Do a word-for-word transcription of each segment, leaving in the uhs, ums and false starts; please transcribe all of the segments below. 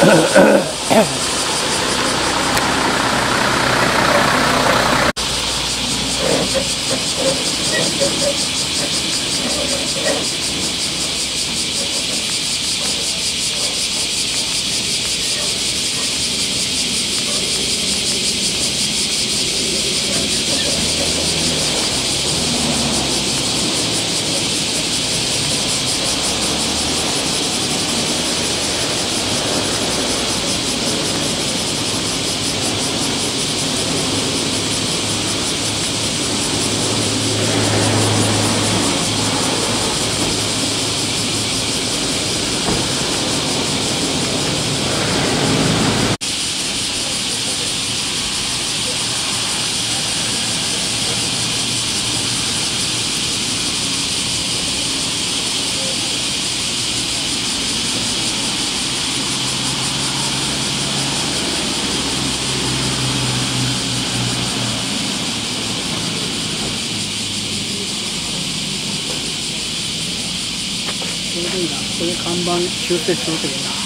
ちょうどいいな。これ看板修正するといいな。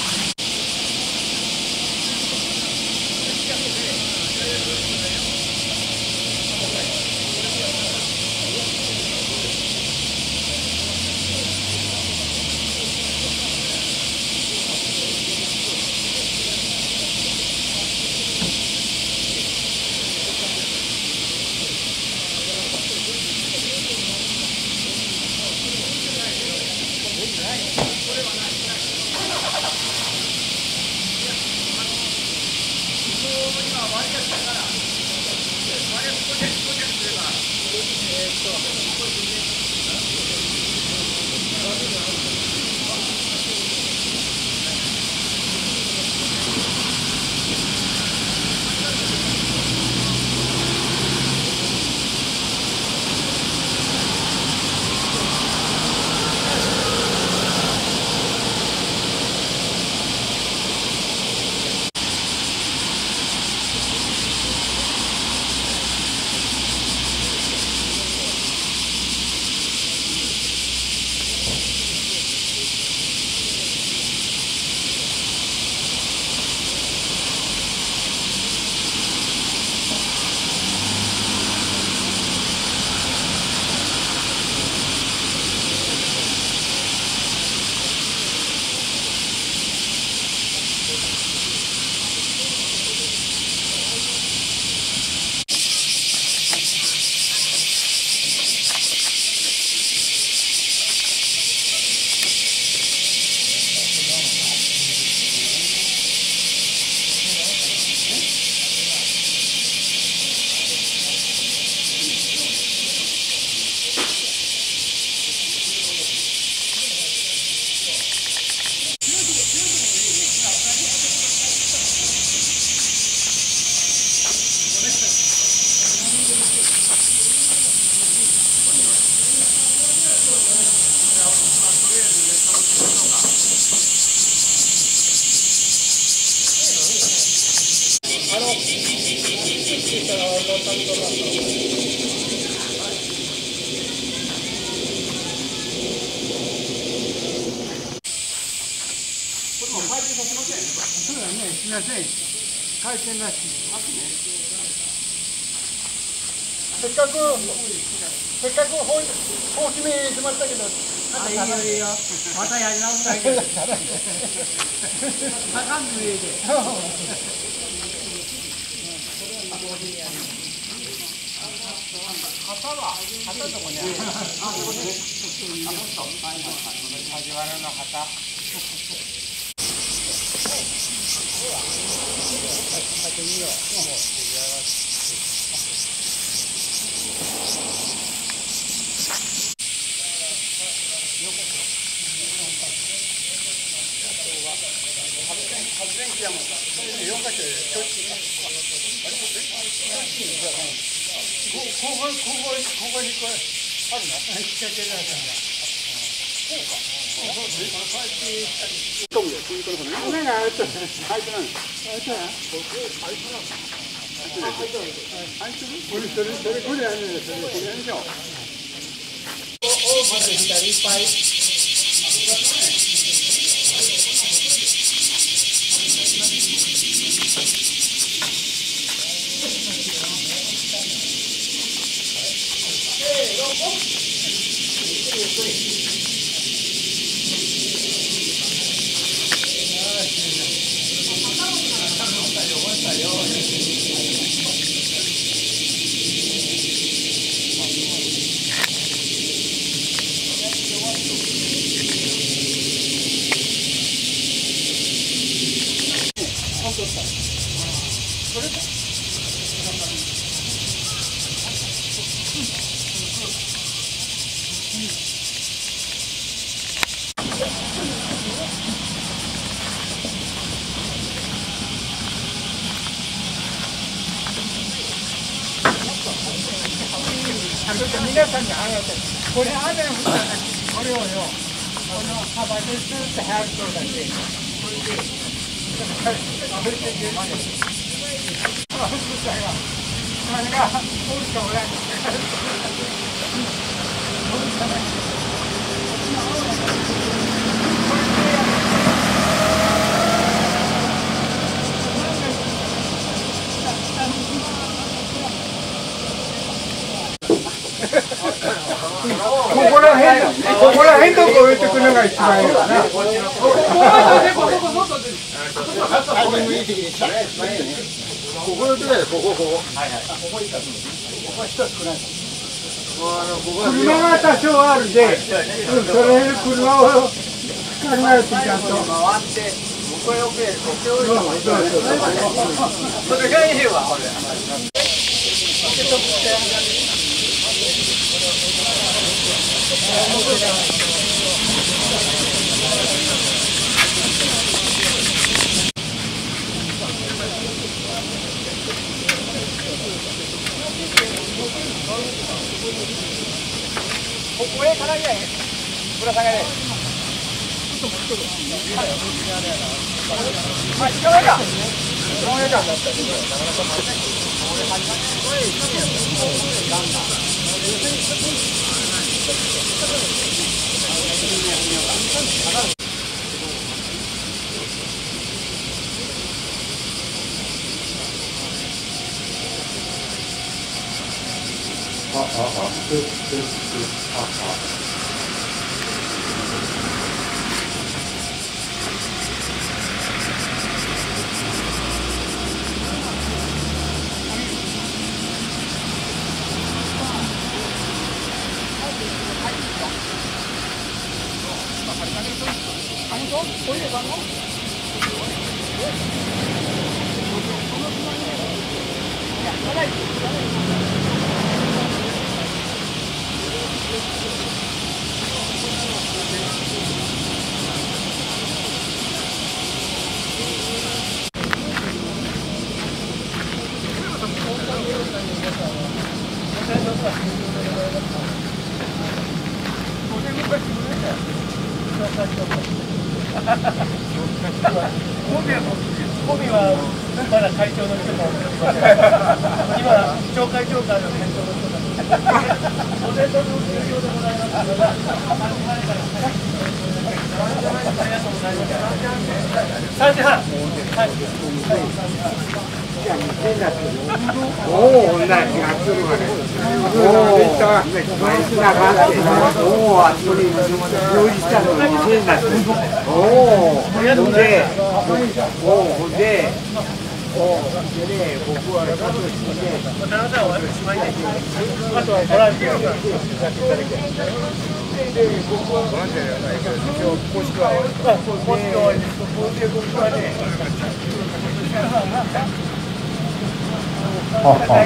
そうだね、すみません。回転なし。せっかく、せっかくほうほうきめしましたけど。 あ、いいよいいよ。またやり直すだけで。高んで入れて。旗は、旗どこにある。あ、ここね。あ、もっと。はいはいはい。梶原の旗。発電機はもうよんか所でここここここにこれあるの？引っ掛けられたんだ。こうか。そうですね。こうやって飛ぶよ。こういうことね。穴が開いてる。開いてない。開いてない。ここ開いてない。開いてない。開いてる。これそれそれこれやるんですよ。これやるでしょ。おおまだ左いっぱい。 皆さんにあげて、これ雨降ったらこれをよ、この幅でずっと早くとるだけ。これで、あふれていくまで。あふれてたよ。あれが、こうしかおらん。ここら辺、ここら辺とこ置いてくるのが一番いいよな。ここのとこや、ここ、ここ。はいはい。ここいいか。ここ一つくらい。車が多少あるで、それで車を考えてちゃんと。回って、ここへ置け、ここへ置け。それがいいわ、これ。ここへからやへん。ぶら下がれ。ちょっともうちょっと。はい、捕まえた。捕まえた。あ、あ、あ、え、え、え、あ、あ。ゴミはまだ会長の人も今、町会長官の会長の人がお弁当の入場でございます。ありがとうございます。さんじはん。はい。おお、同じがするわね。おお、毎日な感じ。おお、あそこに用意したのにせんだって。おお、ほんで、おお、ほんで、おお、でね、僕はサトシにね、あとはボランティアをやっていただけ。で、僕はボランティアじゃないけど、一応、公式は、公式は、で、僕はね、ああ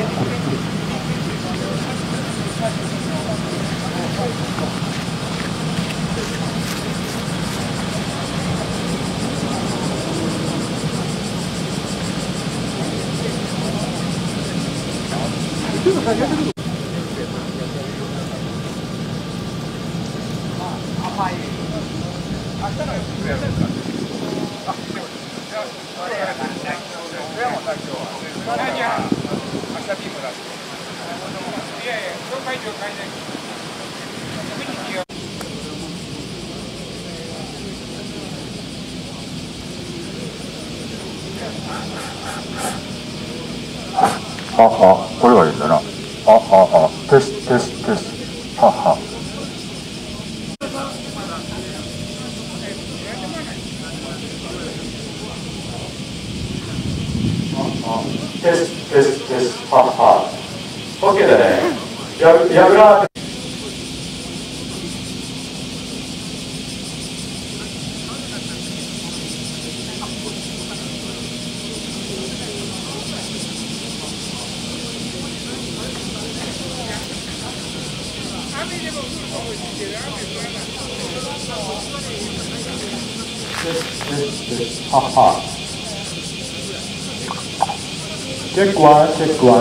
ああ、これはいいんだな。あああ、テステステス。あテステステスはは OK だね。ややぐらははチェックワンチェックワン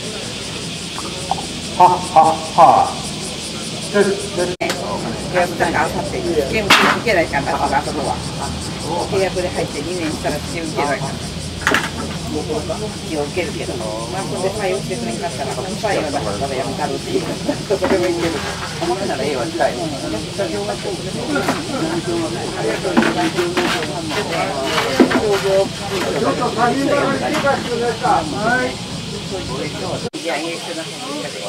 はははテステス契約なんかあさって試験受けないかんだからあそこは契約で入ってにねんしたら試験受けないかんだ一応受けるけどまあそれで採用してくれんかったら不採用だったらやめたるっていうどこでもいいけど思ってたらええわ近いいや、いい人だと思うんだけど、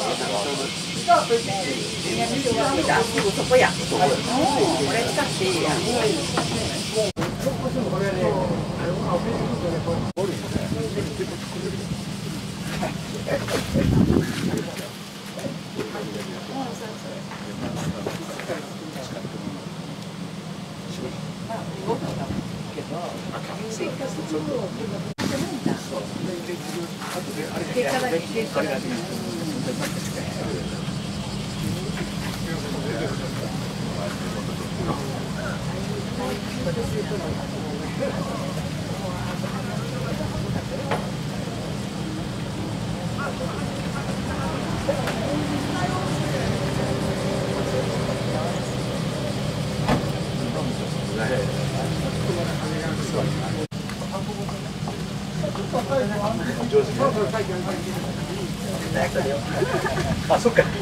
そこや。これ使っていいや。結果だけ結果だけ。 あ、そっか。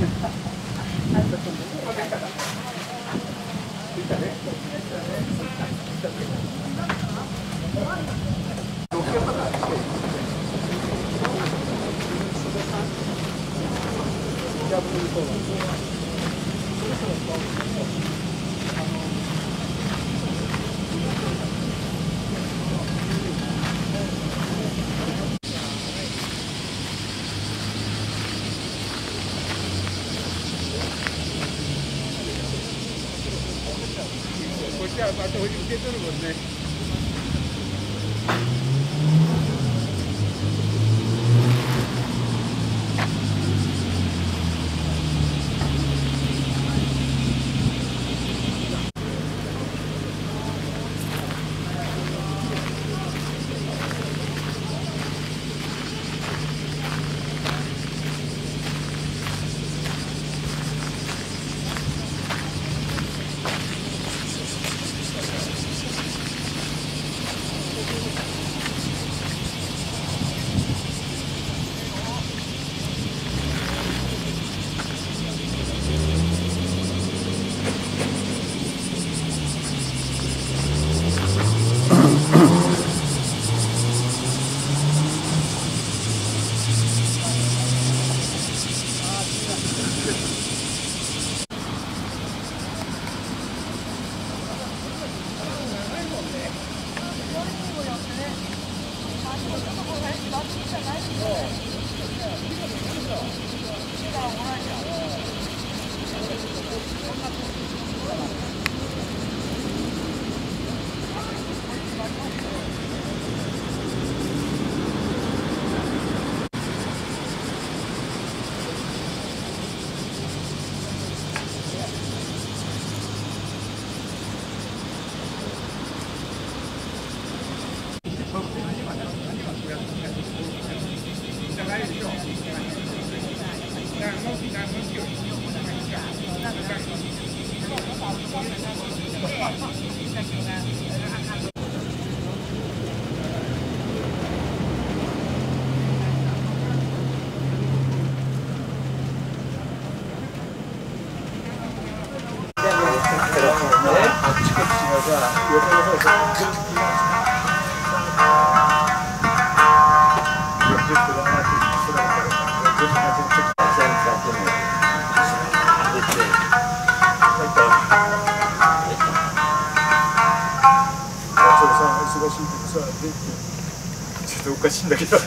こっちはまた受け取るもんね。 あっとおかしいんだけど。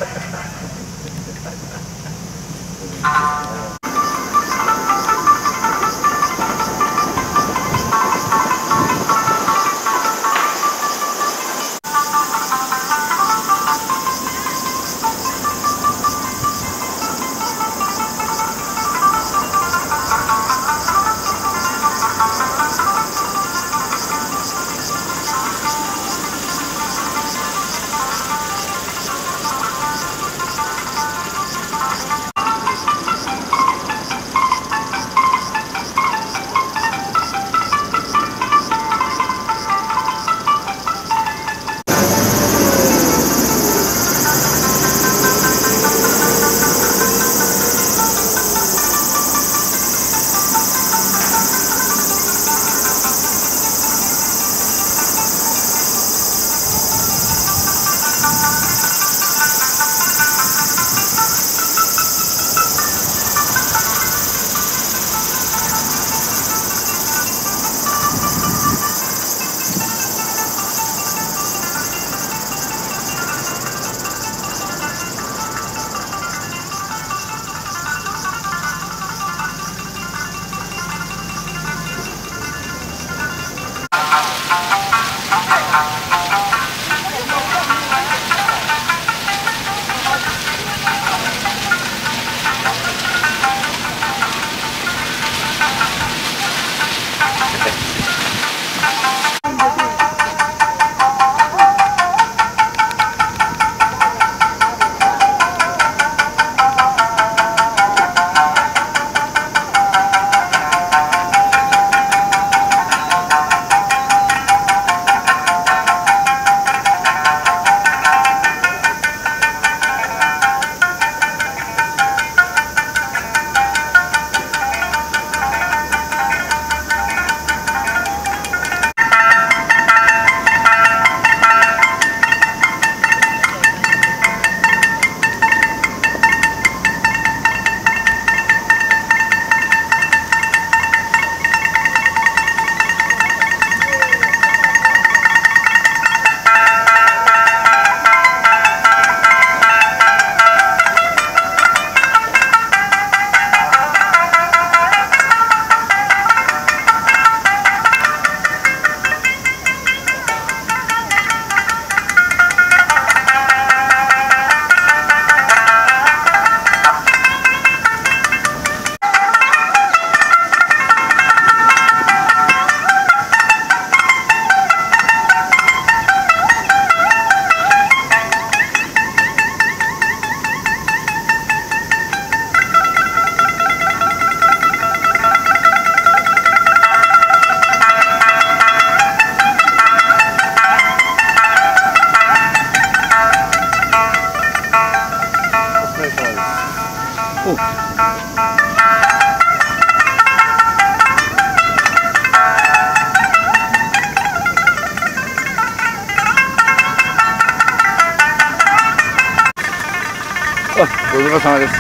ご苦労様です。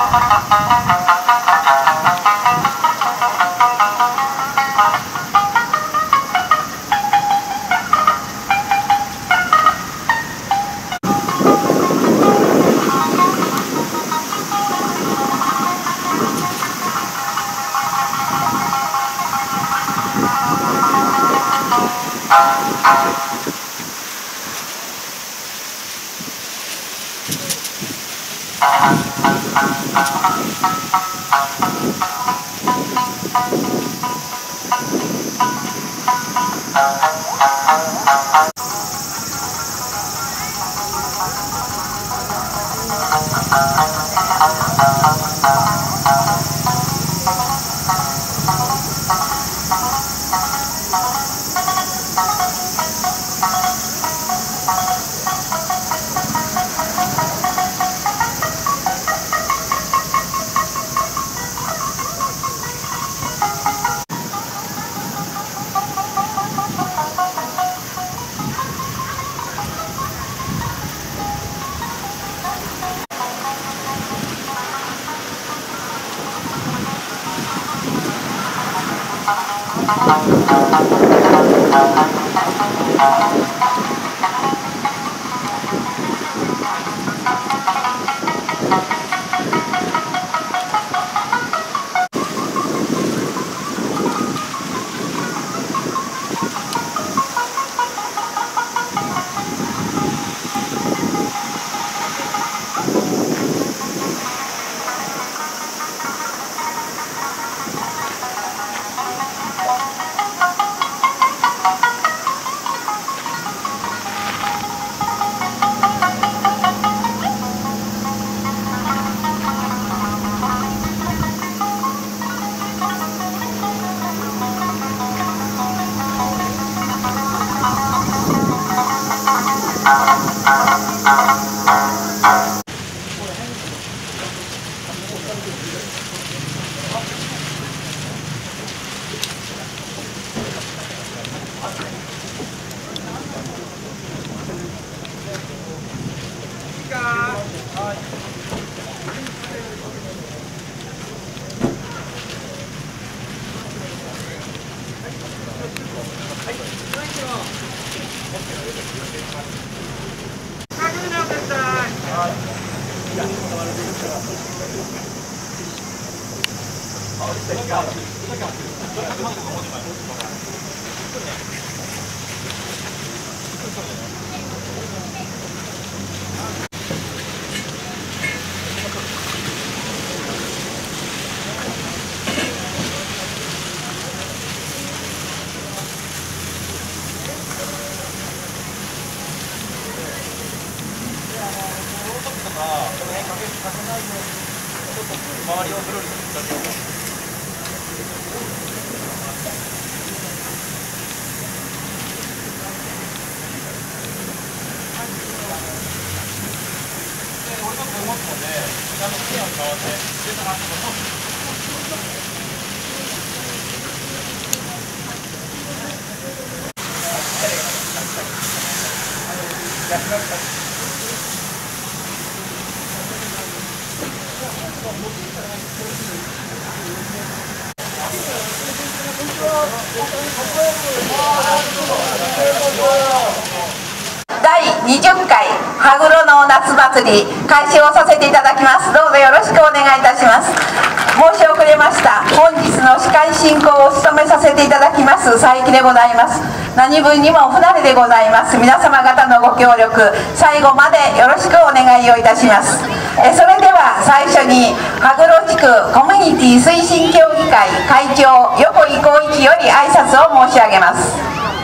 だいにじゅっかい羽黒の夏祭り開始をさせていただきます。どうぞよろしくお願いいたします。申し遅れました。本日の司会進行を務めさせていただきます佐伯でございます。何分にも不慣れでございます。皆様方のご協力最後までよろしくお願いをいたします。えそれでは最初に羽黒地区コミュニティ推進協議会会長横井光一より挨拶を申し上げます。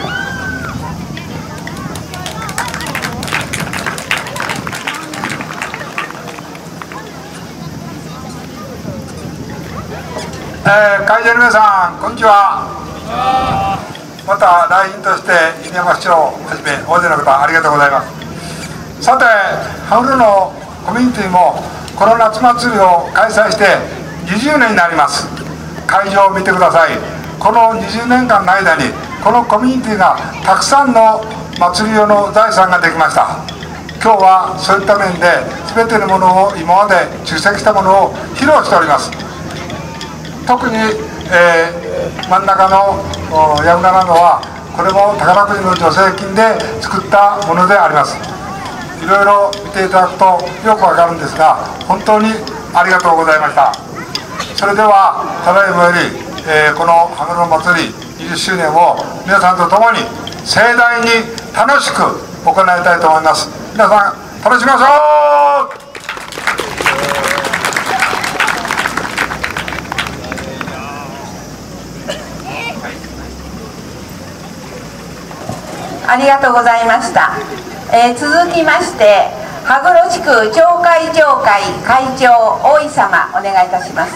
えー、会場の皆さん、こんにちは。また来賓として犬山市長をはじめ大勢の方ありがとうございます。さて、羽黒のコミュニティもこの夏祭りを開催してにじゅうねんになります。会場を見てください。このにじゅうねんかんの間にこのコミュニティがたくさんの祭り用の財産ができました。 今日はそういった面で全てのものを今まで蓄積したものを披露しております。特に、えー、真ん中の櫓などはこれも宝くじの助成金で作ったものであります。いろいろ見ていただくとよくわかるんですが、本当にありがとうございました。それではただいまより、えー、この羽黒祭りにじゅっしゅうねんを皆さんと共に盛大に楽しく行いたいと思います。皆さん楽しみましょう。 ありがとうございました。えー、続きまして羽黒地区町会長会会長大井様、お願いいたします。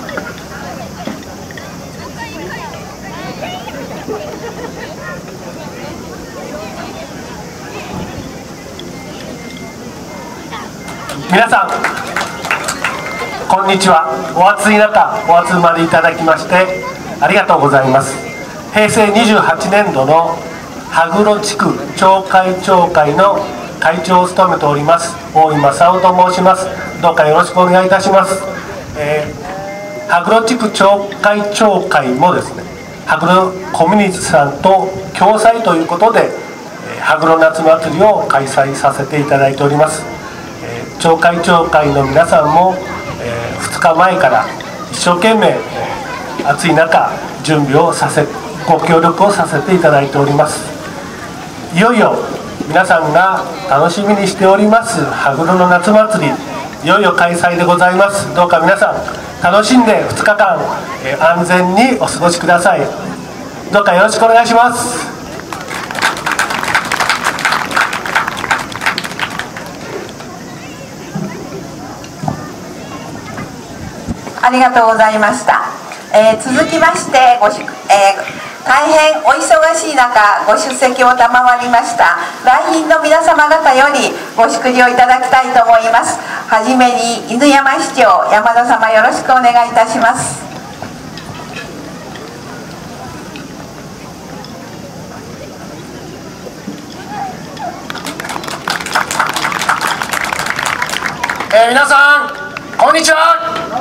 皆さんこんにちは。お暑い中お集まりいただきましてありがとうございます。へいせいにじゅうはちねんどの羽黒地区町会長会の会長を務めております大井正夫と申します。どうかよろしくお願いいたします。えー、羽黒地区町会長会もですね、羽黒コミュニティさんと共催ということで、えー、羽黒夏祭りを開催させていただいております。えー、町会長会の皆さんも、えー、ふつかまえから一生懸命、えー、暑い中準備をさせご協力をさせていただいております。いよいよ皆さんが楽しみにしております羽黒の夏祭り、いよいよ開催でございます。どうか皆さん楽しんでふつかかん、えー、安全にお過ごしください。どうかよろしくお願いします。 ありがとうございました。えー、続きましてごし、えー、大変お忙しい中ご出席を賜りました来賓の皆様方よりご祝辞をいただきたいと思います。はじめに犬山市長山田様、よろしくお願いいたします。 えー、皆さんこんにちは。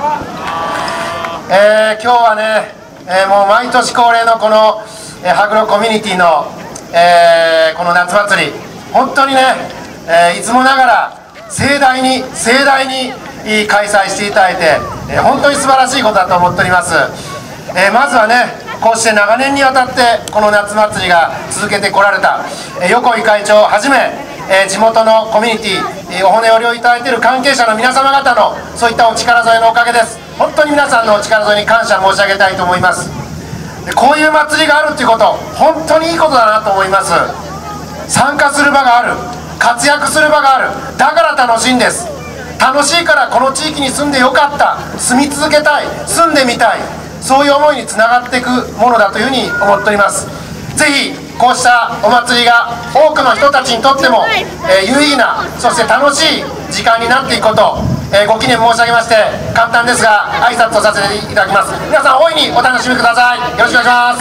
えー、今日はね、えー、もう毎年恒例のこの、えー、羽黒コミュニティの、えー、この夏祭り、本当にね、えー、いつもながら盛大に盛大に開催していただいて、えー、本当に素晴らしいことだと思っております。えー、まずはね、こうして長年にわたってこの夏祭りが続けてこられた、えー、横井会長をはじめ、えー、地元のコミュニティ、えー、お骨折りをいただいている関係者の皆様方のそういったお力添えのおかげです。本当に皆さんのお力添えに感謝申し上げたいと思います。でこういう祭りがあるっていうこと、本当にいいことだなと思います。参加する場がある、活躍する場がある、だから楽しいんです。楽しいからこの地域に住んでよかった、住み続けたい、住んでみたい、そういう思いにつながっていくものだというふうに思っております。ぜひこうしたお祭りが多くの人たちにとっても、えー、有意義な、そして楽しい時間になっていくこと、えー、ご記念申し上げまして簡単ですが挨拶をさせていただきます。皆さん大いにお楽しみください。よろしくお願いします。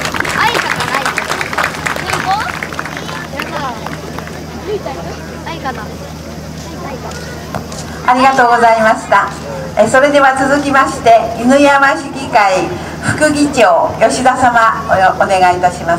ありがとうございました。えそれでは続きまして犬山市議会副議長吉田様、お, お願いいたします。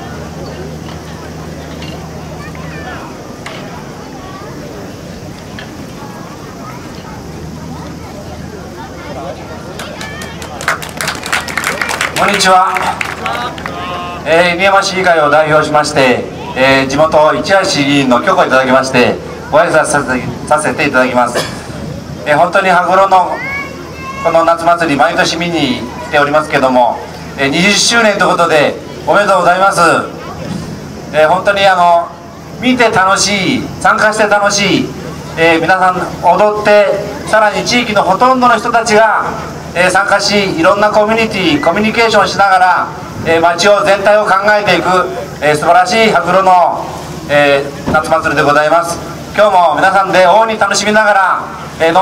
こんにちは。えー、犬山市議会を代表しまして、えー、地元市原市議員の許可をいただきましてご挨拶させてさせていただきます。えー、本当に羽黒のこの夏祭り毎年見に来ておりますけども、えー、にじゅっしゅうねんということでおめでとうございます。えー、本当にあの見て楽しい、参加して楽しい、えー、皆さん踊って、さらに地域のほとんどの人たちが、えー、参加し、いろんなコミュニティコミュニケーションしながら、えー、街を全体を考えていく、えー、素晴らしい羽黒の、えー、夏祭りでございます。今日も皆さんで大いに楽しみながら、えー、